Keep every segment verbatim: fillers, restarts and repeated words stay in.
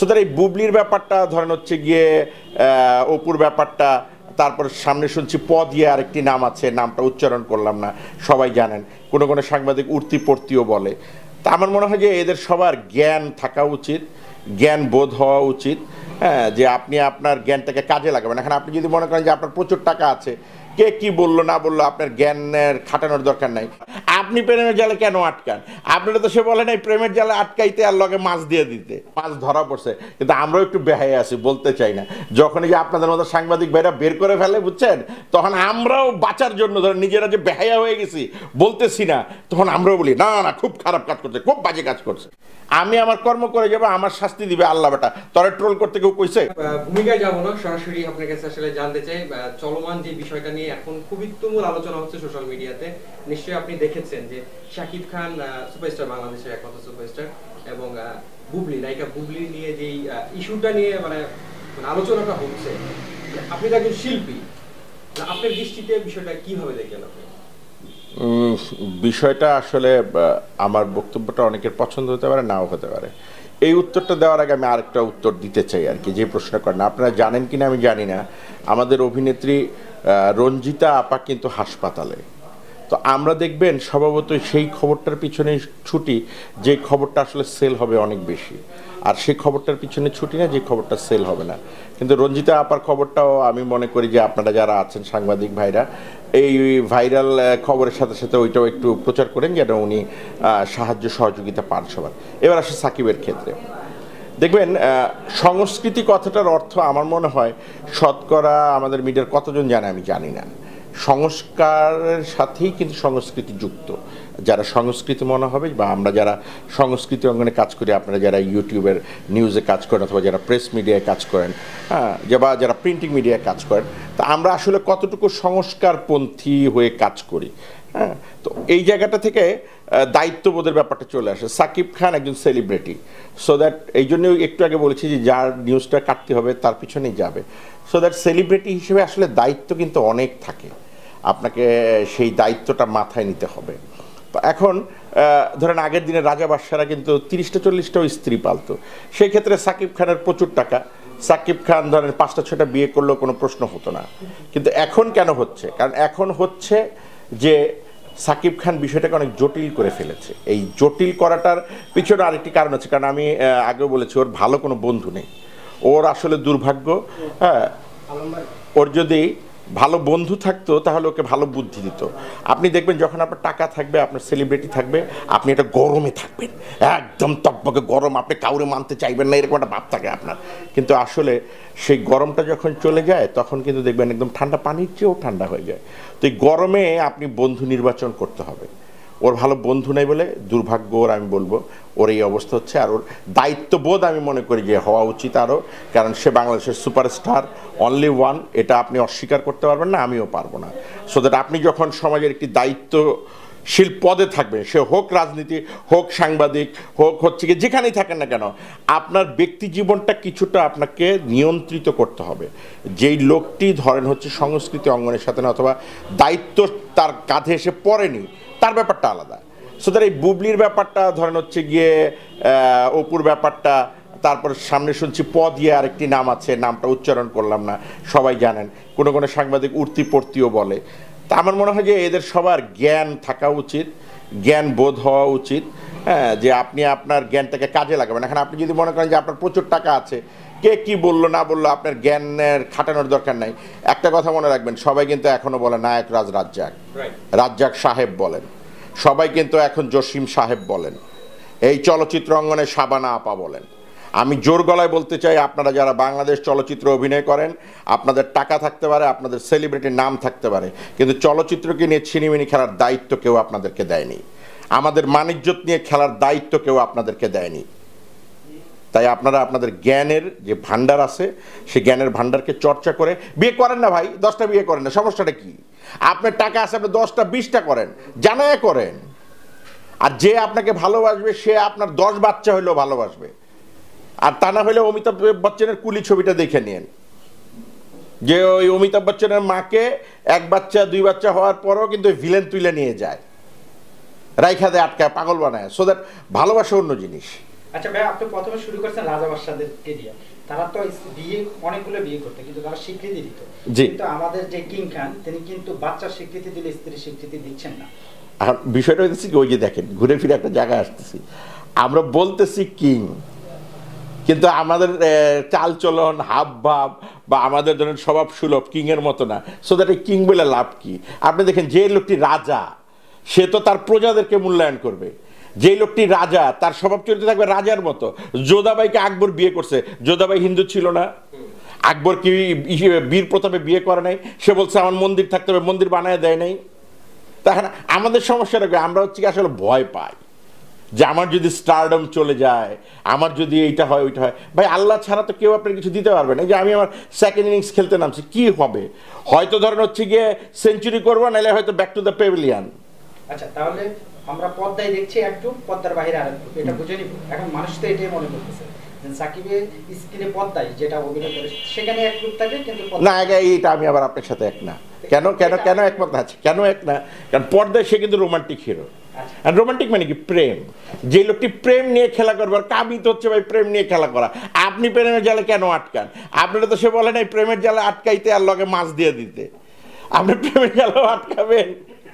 So that এই বুবলির ব্যাপারটা ধরেন হচ্ছে গিয়ে অপুর ব্যাপারটা, তারপর সামনে শুনছি প দিয়ে আরেকটি নাম আছে, নামটা উচ্চারণ করলাম না, সবাই জানেন, কোনো কোনো সাংবাদিক উর্তি পড়তিও বলে। তা আমার মনে হয় যে এদের সবার জ্ঞান থাকা উচিত, জ্ঞান বোধ হওয়া উচিত, হ্যাঁ, যে আপনি আপনার জ্ঞানটাকে কাজে লাগাবেন। এখন আপনি যদি মনে করেন যে আপনার প্রচুর টাকা আছে, কে কি বললো না বললো আপনার জ্ঞানের খাটানোর দরকার নাই। আপনি প্রেমের জালে কেন আটকান? আপনারা তো সে বলে নাই প্রেমের জালে আটকাইতে আর লগে মাছ দিয়ে দিতে, মাছ ধরা পড়ছে। কিন্তু আমরাও একটু বেহাই আছি, বলতে চাই না। যখন যে আপনাদের মতো সাংবাদিক ভাইরা বের করে ফেলে, বুঝছেন, তখন আমরাও বাঁচার জন্য ধরেন নিজেরা যে বেহাইয়া হয়ে গেছি বলতেছি না, তখন আমরাও বলি না না খুব খারাপ কাজ করছে, খুব বাজে কাজ করছে। আমি আমার কর্ম করে যাবো, আমার শাস্তি দিবে আল্লাহ। বেটা তোরা ট্রোল করতে কেউ কইছে? ভূমিকায় যাবো না, সরাসরি আপনার কাছে আসলে জানতে চাই চলমান যে বিষয়টা নিয়ে এখন খুবই তুমুল আলোচনা হচ্ছে সোশ্যাল মিডিয়াতে। নিশ্চয়ই আপনি দেখেছেন যে শাকিব খান সুপারস্টার, বাংলাদেশের একমাত্র সুপারস্টার, এবং বুবলি নায়িকা বুবলি নিয়ে যে ইস্যুটা নিয়ে মানে আলোচনাটা হচ্ছে, আপনি তো একজন শিল্পী, আপনার দৃষ্টিতে বিষয়টা কিভাবে দেখেন আপনি? বিষয়টা আসলে আমার বক্তব্যটা অনেকের পছন্দ হতে পারে, নাও হতে পারে। এই উত্তরটা দেওয়ার আগে আমি আরেকটা উত্তর দিতে চাই আর কি, যে প্রশ্ন করেন। আপনারা জানেন কিনা আমি জানি না, আমাদের অভিনেত্রী রঞ্জিতা আপা কিন্তু হাসপাতালে। তো আমরা দেখবেন স্বভাবতই সেই খবরটার পিছনে ছুটি যে খবরটা আসলে সেল হবে অনেক বেশি, আর সেই খবরটার পিছনে ছুটি না যে খবরটা সেল হবে না। কিন্তু রঞ্জিতা আপার খবরটাও আমি মনে করি যে আপনারা যারা আছেন সাংবাদিক ভাইরা, এই ভাইরাল খবরের সাথে সাথে ওইটাও একটু প্রচার করেন যেন উনি সাহায্য সহযোগিতা পান সবার। এবার আসে সাকিবের ক্ষেত্রে, দেখবেন সংস্কৃতি কথাটার অর্থ আমার মনে হয় শতকরা আমাদের মিডিয়ার কতজন জানে আমি জানি না। সংস্কারের সাথেই কিন্তু সংস্কৃতি যুক্ত। যারা সংস্কৃতি মনে হবে, বা আমরা যারা সংস্কৃতি অঙ্গনে কাজ করি, আপনারা যারা ইউটিউবের নিউজে কাজ করেন অথবা যারা প্রেস মিডিয়ায় কাজ করেন, হ্যাঁ, বা যারা প্রিন্টিং মিডিয়ায় কাজ করেন, তা আমরা আসলে কতটুকু সংস্কারপন্থী হয়ে কাজ করি। হ্যাঁ, তো এই জায়গাটা থেকে দায়িত্ববোধের ব্যাপারটা চলে আসে। সাকিব খান একজন সেলিব্রিটি, সো দ্যাট এই জন্য একটু আগে বলেছি যে যার নিউজটা কাটতে হবে তার পিছনেই যাবে। সো দ্যাট সেলিব্রিটি হিসেবে আসলে দায়িত্ব কিন্তু অনেক থাকে, আপনাকে সেই দায়িত্বটা মাথায় নিতে হবে। তো এখন ধরেন আগের দিনে রাজা বাদশারা কিন্তু তিরিশটা চল্লিশটাও স্ত্রী পালতো, সেই ক্ষেত্রে সাকিব খানের প্রচুর টাকা, সাকিব খান ধরেন পাঁচটা ছটা বিয়ে করলেও কোনো প্রশ্ন হতো না। কিন্তু এখন কেন হচ্ছে? কারণ এখন হচ্ছে যে সাকিব খান বিষয়টাকে অনেক জটিল করে ফেলেছে। এই জটিল করাটার পিছনে আরেকটি কারণ আছে, কারণ আমি আগেও বলেছি ওর ভালো কোনো বন্ধু নেই, ওর আসলে দুর্ভাগ্য। হ্যাঁ, ওর যদি ভালো বন্ধু থাকতো তাহলে ওকে ভালো বুদ্ধি দিত। আপনি দেখবেন যখন আপনার টাকা থাকবে, আপনার সেলিব্রিটি থাকবে, আপনি এটা গরমে থাকবেন, একদম তকবকে গরম, আপনি কাউরে মানতে চাইবেন না, এরকম একটা ভাব থাকে আপনার। কিন্তু আসলে সেই গরমটা যখন চলে যায় তখন কিন্তু দেখবেন একদম ঠান্ডা পানির চেয়েও ঠান্ডা হয়ে যায়। তো এই গরমে আপনি বন্ধু নির্বাচন করতে হবে। ওর ভালো বন্ধু নেই বলে দুর্ভাগ্য ওর, আমি বলবো ওর এই অবস্থা হচ্ছে। আর ওর দায়িত্ববোধ আমি মনে করি যে হওয়া উচিত আরও, কারণ সে বাংলাদেশের সুপারস্টার, অনলি ওয়ান, এটা আপনি অস্বীকার করতে পারবেন না, আমিও পারবো না। সো দ্যাট আপনি যখন সমাজের একটি দায়িত্বশীল পদে থাকবেন, সে হোক রাজনীতি, হোক সাংবাদিক, হোক হচ্ছে কি যেখানেই থাকেন না কেন, আপনার ব্যক্তি জীবনটা কিছুটা আপনাকে নিয়ন্ত্রিত করতে হবে। যেই লোকটি ধরেন হচ্ছে সংস্কৃতি অঙ্গনের সাথে না, অথবা দায়িত্ব তার কাঁধে এসে পড়েনি, তার ব্যাপারটা আলাদা। সো দ্যাট এই বুবলির ব্যাপারটা ধরেন হচ্ছে গিয়ে অপুর ব্যাপারটা, তারপর সামনে শুনছি প দিয়ে আরেকটি নাম আছে, নামটা উচ্চারণ করলাম না, সবাই জানেন, কোনো কোনো সাংবাদিক উর্তি পড়তিও বলে। তা আমার মনে হয় যে এদের সবার জ্ঞান থাকা উচিত, জ্ঞান বোধ হওয়া উচিত, হ্যাঁ, যে আপনি আপনার জ্ঞানটাকে কাজে লাগাবেন। এখন আপনি যদি মনে করেন যে আপনার প্রচুর টাকা আছে, কে কি বললো না বললো আপনার জ্ঞানের খাটানোর দরকার নাই। একটা কথা মনে রাখবেন, সবাই কিন্তু এখনো বলে নায়ক রাজ রাজ্জাক, রাজ্জাক সাহেব বলেন, সবাই কিন্তু এখন জসিম সাহেব বলেন, এই চলচ্চিত্র অঙ্গনে শাবানা আপা বলেন। আমি জোর গলায় বলতে চাই, আপনারা যারা বাংলাদেশ চলচ্চিত্র অভিনয় করেন, আপনাদের টাকা থাকতে পারে, আপনাদের সেলিব্রিটির নাম থাকতে পারে, কিন্তু চলচ্চিত্রকে নিয়ে ছিনিমিনি খেলার দায়িত্ব কেউ আপনাদেরকে দেয়নি, আমাদের মানিজ্যত নিয়ে খেলার দায়িত্ব কেউ আপনাদেরকে দেয়নি। তাই আপনারা আপনাদের জ্ঞানের যে ভান্ডার আছে, সেই জ্ঞানের ভান্ডারকে চর্চা করে বিয়ে করেন না ভাই, দশটা বিয়ে করেন না, সমস্যাটা কি? আপনার টাকা আছে, আপনি দশটা বিশটা করেন, জানায় করেন। আর যে আপনাকে ভালোবাসবে সে আপনার দশ বাচ্চা হইলেও ভালোবাসবে। আর তা না হলে অমিতাভ বচ্চনের কুলি ছবিটা দেখে নিন, যে ওই অমিতাভ বচ্চনের মাকে এক বাচ্চা দুই বাচ্চা হওয়ার পরও কিন্তু ভিলেন তুলে নিয়ে যায়, রাইখা দেয়, আটকায়, পাগল বানায়। সো দ্যাট ভালোবাসা অন্য জিনিস, আচ্ছা ভাই, আপনি প্রথমে শুরু করেছেন রাজা বাদশাদেরকে দিয়ে, তারা তো বিয়ে অনেকগুলো বিয়ে করতে, কিন্তু তারা স্বীকৃতি দিত। কিন্তু আমাদের যে কিং খান, তিনি কিন্তু বাচ্চার স্বীকৃতি দিলে স্ত্রীর স্বীকৃতি দিচ্ছেন না। আর বিষয়টা হচ্ছে কি, ওই যে দেখেন ঘুরে ফিরে একটা জায়গায় আসতেছি, আমরা বলতেছি কিং, কিন্তু আমাদের চালচলন হাব ভাব বা আমাদের ধরেন স্বভাব সুলভ কিং এর মতো না। সো দ্যাট কিং বলে লাভ কি? আপনি দেখেন যে লোকটি রাজা, সে তো তার প্রজাদেরকে মূল্যায়ন করবে। যে লোকটি রাজা, তার স্বভাব চরিত্র থাকবে রাজার মতো। যোধাবাইকে আকবর বিয়ে করছে, যোধাবাই হিন্দু ছিল না? আকবর কি বীর প্রতাপে বিয়ে করে নাই? সে বলছে আমার মন্দির থাকতে হবে, মন্দির বানায় দেয় নাই। তাহলে আমাদের সমস্যাটা কি, আমরা হচ্ছে কি আসলে ভয় পাই যে আমার যদি স্টারডম চলে যায়, আমার যদি এইটা হয় ওইটা হয়। ভাই আল্লাহ ছাড়া তো কেউ আপনার কিছু দিতে পারবে না। যে আমি আমার সেকেন্ড ইনিংস খেলতে নামছি, কি হবে? হয়তো ধরেন হচ্ছে গিয়ে সেঞ্চুরি করবো, নাহলে হয়তো ব্যাক টু দ্য পেভিলিয়ন। আচ্ছা, তাহলে আমরা পর্দায় দেখছি একটু, পর্দার বাইরে আরেকটু, এটা বুঝে নিব। এখন মানুষ তো এটাই মনে করতেছে সাকিবের স্ক্রিনে পর্দায় যেটা অভিনয় করে সেখানে এক রূপ থাকে, কিন্তু না, এইটা আমি আবার আপনার সাথে এক না। কেন কেন কেন একমত আছে? কেন এক না? কারণ পর্দায় সে কিন্তু রোমান্টিক হিরো। আর রোমান্টিক মানে কি? প্রেম। যে লোকটি প্রেম নিয়ে খেলা করবে, আর কাবিত হচ্ছে ভাই প্রেম নিয়ে খেলা করা। আপনি প্রেমের জালে কেন আটকান? আপনারা তো সে বলে নাই প্রেমের জালে আটকাইতে আর লগে মাছ দিয়ে দিতে। আপনি প্রেমের জালেও আটকাবেন,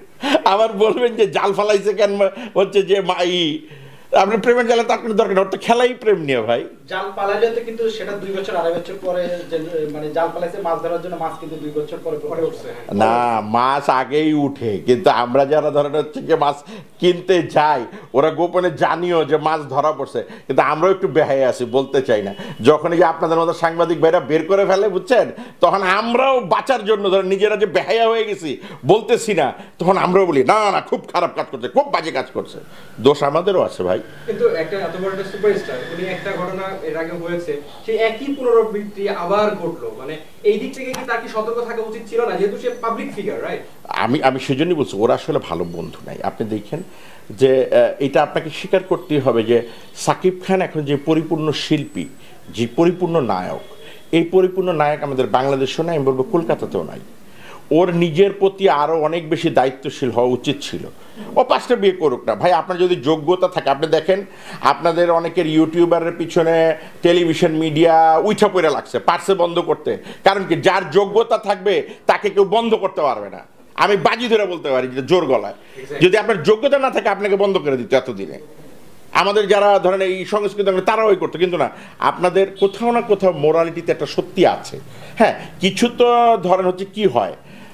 আবার বলবেন যে জাল ফালাইছে কেন হচ্ছে যে মাই। আপনার প্রেমের জালে তো আপনার দরকার, ওর তো খেলাই প্রেম নিয়ে ভাই। জাল পালাইলে তো কিন্তু সেটা দুই বছর আড়াই বছর পরে, মানে জাল পালাইছে মাছ ধরার জন্য, মাছ কিন্তু দুই বছর পরে পরে উঠছে না, মাছ আগেই উঠে। কিন্তু আমরা যারা ধরেন হচ্ছে কি মাছ কিনতে যাই, ওরা গোপনে জানিও যে মাছ ধরা পড়ছে, কিন্তু আমরাও একটু বেহায় আছি, বলতে চাই না। যখন এই যে আপনাদের মতো সাংবাদিক ভাইরা বের করে ফেলে, বুঝছেন, তখন আমরাও বাঁচার জন্য ধরেন নিজেরা যে বেহায়া হয়ে গেছি বলতেছি না, তখন আমরাও বলি না না খুব খারাপ কাজ করছে, খুব বাজে কাজ করছে। দোষ আমাদেরও আছে ভাই। কিন্তু একটা এত বড় একটা সুপারস্টার, উনি একটা ঘটনা এর আগে হয়েছে, সেই একই পুনরাবৃত্তি আবার ঘটলো, মানে এই দিক থেকে কি তার কি সতর্ক থাকা উচিত ছিল না, যেহেতু সে পাবলিক ফিগার, রাইট? আমি আমি সেজন্যই বলছি ওরা আসলে ভালো বন্ধু নাই। আপনি দেখেন যে এটা আপনাকে স্বীকার করতেই হবে যে সাকিব খান এখন যে পরিপূর্ণ শিল্পী, যে পরিপূর্ণ নায়ক, এই পরিপূর্ণ নায়ক আমাদের বাংলাদেশেও নাই, আমি বলবো কলকাতাতেও নাই। ওর নিজের প্রতি আরও অনেক বেশি দায়িত্বশীল হওয়া উচিত ছিল। ও পাঁচটা বিয়ে করুক না ভাই, আপনার যদি যোগ্যতা থাকে। আপনি দেখেন আপনাদের অনেকের ইউটিউবারের পিছনে টেলিভিশন মিডিয়া উইঠা পড়ে লাগছে, পারছে বন্ধ করতে। কারণ কি, যার যোগ্যতা থাকবে তাকে কেউ বন্ধ করতে পারবে না। আমি বাজি ধরে বলতে পারি যে জোর গলায়, যদি আপনার যোগ্যতা না থাকে আপনাকে বন্ধ করে দিত এতদিনে। আমাদের যারা ধরেন এই সংস্কৃতি তারাও ওই করতো, কিন্তু না, আপনাদের কোথাও না কোথাও মোরালিটিতে একটা সত্যি আছে। হ্যাঁ, কিছু তো ধরেন হচ্ছে কি হয়,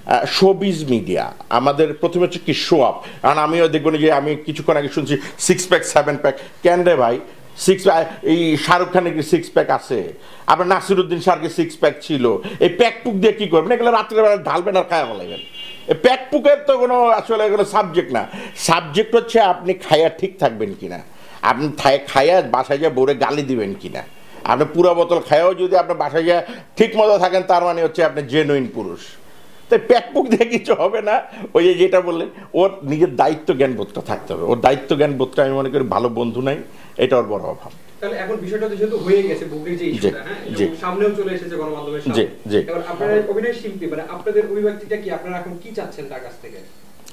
শোবিজ মিডিয়া আমাদের প্রথমে হচ্ছে কি শো আপ। কারণ আমিও দেখবো যে আমি কিছুক্ষণ আগে শুনছি সিক্স প্যাক সেভেন প্যাক, কেন রে ভাই? সিক্স এই শাহরুখ খানের কি সিক্স প্যাক আছে? আপনার নাসিরুদ্দিন শাহকে সিক্স প্যাক ছিল। এই প্যাক পুক দিয়ে কী করবেন? এগুলো রাত্রেবেলা ঢালবেন আর খায়া বলাইবেন। এই প্যাক পুকের তো কোনো আসলে এগুলো সাবজেক্ট না। সাবজেক্ট হচ্ছে আপনি খায়া ঠিক থাকবেন কিনা, আপনি খায়া বাসায় যা বোরে গালি দিবেন কিনা। আপনি পুরো বোতল খায়াও যদি আপনার বাসায় যা ঠিক মতো থাকেন, তার মানে হচ্ছে আপনি জেনুইন পুরুষ। তাই প্যাকপুক দিয়ে কিছু হবে না। ওই যে যেটা বললেন, ওর নিজের দায়িত্ব জ্ঞান বোধটা থাকতে হবে। ওর দায়িত্ব জ্ঞান বোধটা আমি মনে করি ভালো বন্ধু নাই, এটা ওর বড় অভাব। তাহলে এখন বিষয়টা যেহেতু হয়ে গেছে, বুবলির যে ইস্যুটা, হ্যাঁ, এবং সামনেও চলে এসেছে গণমাধ্যমের সামনে, জি জি, এবার আপনারা অভিনয় শিল্পী, মানে আপনাদের অভিব্যক্তিটা কি, আপনারা এখন কি চাচ্ছেন তার কাছ থেকে?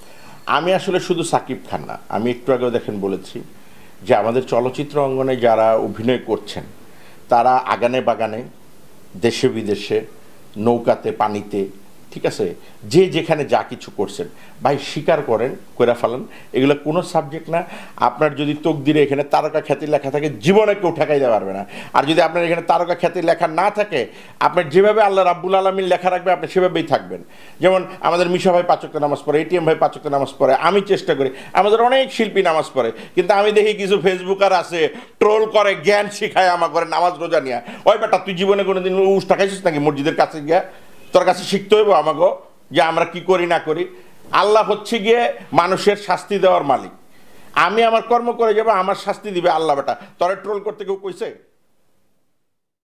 আমি আসলে শুধু সাকিব খান না, আমি একটু আগেও দেখেন বলেছি যে আমাদের চলচ্চিত্র অঙ্গনে যারা অভিনয় করছেন, তারা আগানে বাগানে, দেশে বিদেশে, নৌকাতে, পানিতে, ঠিক আছে, যে যেখানে যা কিছু করছেন ভাই স্বীকার করেন, কইরা ফেলেন। এগুলো কোনো সাবজেক্ট না। আপনার যদি তকদিরে এখানে তারকা খ্যাতি লেখা থাকে, জীবনে কেউ ঠেকাই দিতে পারবে না। আর যদি আপনার এখানে তারকা খ্যাতি লেখা না থাকে, আপনার যেভাবে আল্লাহ রাব্বুল আলামিন লেখা রাখবে আপনি সেভাবেই থাকবেন। যেমন আমাদের মিশা ভাই পাঁচ ওয়াক্ত নামাজ পড়ে, এটিএম ভাই পাঁচ ওয়াক্ত নামাজ পড়ে, আমি চেষ্টা করি, আমাদের অনেক শিল্পী নামাজ পড়ে, কিন্তু আমি দেখি কিছু ফেসবুকার আছে ট্রোল করে, জ্ঞান শিখায় আমার করে নামাজ রোজা নিয়ে। ওই বেটা, তুই জীবনে কোনোদিন উস টাকাইছিস নাকি মসজিদের কাছে গিয়া? তোর কাছে শিখতে হইব আমাকে যে আমরা কি করি না করি। আল্লাহ হচ্ছে গিয়ে মানুষের শাস্তি দেওয়ার মালিক। আমি আমার কর্ম করে যাবো, আমার শাস্তি দিবে আল্লাহ। বেটা, তোরে ট্রোল করতে কেউ কইছে?